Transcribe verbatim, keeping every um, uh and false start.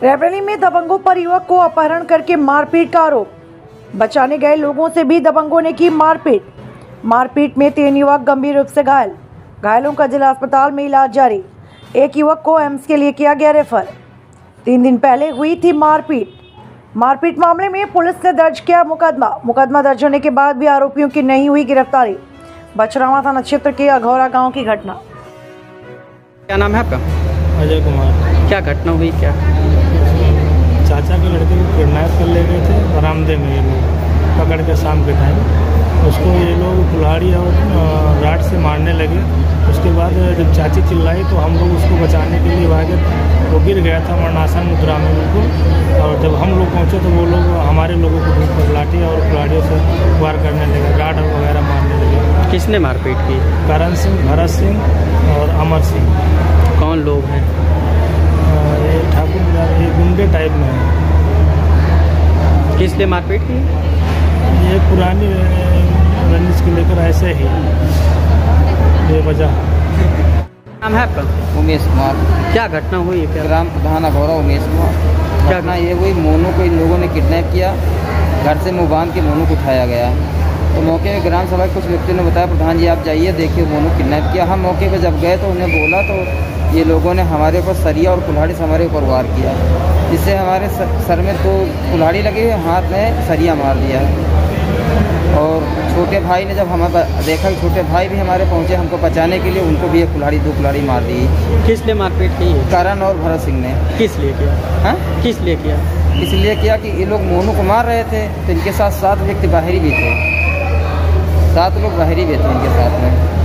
रायबरेली में दबंगों पर युवक को अपहरण करके मारपीट का आरोप। बचाने गए लोगों से भी दबंगों ने की मारपीट। मारपीट में तीन युवक गंभीर रूप से घायल। घायलों का जिला अस्पताल में इलाज जारी। एक युवक को एम्स के लिए किया गया रेफर। तीन दिन पहले हुई थी मारपीट। मारपीट मामले में पुलिस ने दर्ज किया मुकदमा। मुकदमा दर्ज होने के बाद भी आरोपियों की नहीं हुई गिरफ्तारी। बछरावा थाना क्षेत्र के अघौरा गांव की घटना। क्या नाम है आपका? अजय कुमार। क्या घटना हुई? क्या चाचा के लड़के को किडनैप कर ले गए थे बरामदे में, ये लोग पकड़ के शाम के टाइम उसको ये लोग कुल्हाड़ी और राड से मारने लगे। उसके बाद जब चाची चिल्लाई तो हम लोग उसको बचाने के लिए भागे। वो गिर गया था मरणासन मुद्रा में बिल्कुल। और जब हम लोग पहुँचे तो वो लोग हमारे लोगों को धूप पर लाठी और कुल्हाड़ियों से वार करने लगे, राड वगैरह मारने लगे। किसने मारपीट की? करण सिंह, भरत सिंह और अमर सिंह। कौन लोग हैं? ये ठाकुर, ये गुंडे टाइप में है। किस लिए मारपीट की? ये पुरानी रंजिश को लेकर ऐसे ही बेवजह। नाम है आपका? उमेश कुमार। क्या घटना हुई? क्या ग्राम प्रधान अघौरा उमेश कुमार। क्या घटना ये हुई, मोनू को इन लोगों ने किडनैप किया, घर से मुँह बांध के मोनू को उठाया गया। तो मौके में ग्राम सभा के कुछ व्यक्तियों ने बताया, प्रधान जी आप जाइए देखिए मोनू किडनैप किया। हम मौके पर जब गए तो उन्हें बोला तो ये लोगों ने हमारे ऊपर सरिया और कुल्हाड़ी से हमारे ऊपर वार किया, जिससे हमारे सर में तो कुल्हाड़ी लगी हुई, हाथ में सरिया मार दिया। और छोटे भाई ने जब हमें देखा, छोटे भाई भी हमारे पहुंचे हमको बचाने के लिए, उनको भी एक कुल्हाड़ी दो कुल्हाड़ी मार दी। किस लिए मारपीट की? करण और भरत सिंह ने। किस लिए किया? हाँ, किस लिए किया? इसलिए किया कि ये लोग मोनू को मार रहे थे, तो इनके साथ सात व्यक्ति बाहरी भी थे, सात लोग बाहरी भी थे इनके साथ में।